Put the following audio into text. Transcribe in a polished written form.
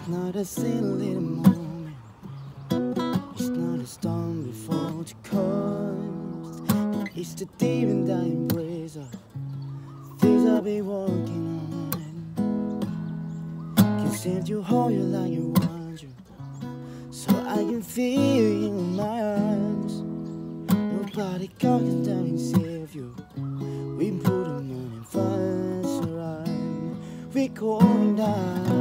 It's not a silly moment. It's not a storm before the comes. But it's the deep and dying embrace of things I'll be walking on. Can send you hold you like you want you, so I can feel you in my arms. Nobody can down and save you. We put them on and fast around. We're going down.